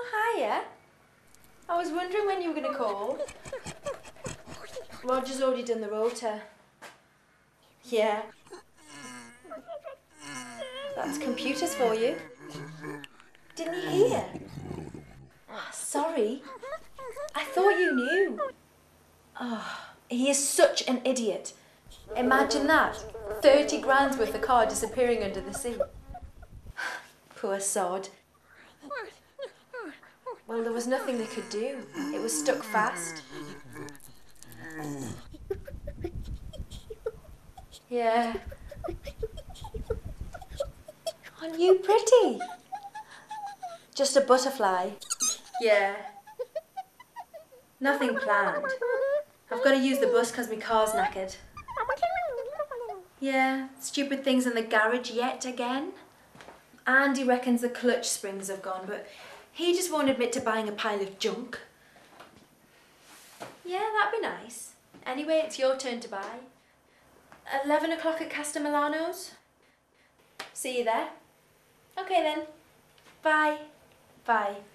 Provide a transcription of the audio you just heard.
Oh, hiya. I was wondering when you were going to call. Roger's already done the rota. Yeah. That's computers for you. Didn't you hear? Oh, sorry. I thought you knew. Oh, he is such an idiot. Imagine that. 30 grand's worth of car disappearing under the sea. Poor sod. Well, there was nothing they could do. It was stuck fast. Yeah. Aren't you pretty? Just a butterfly. Yeah. Nothing planned. I've got to use the bus because my car's knackered. Yeah, stupid things in the garage yet again. Andy reckons the clutch springs have gone, but he just won't admit to buying a pile of junk. Yeah, that'd be nice. Anyway, it's your turn to buy. 11 o'clock at Castamilano's. See you there. Okay then. Bye. Bye.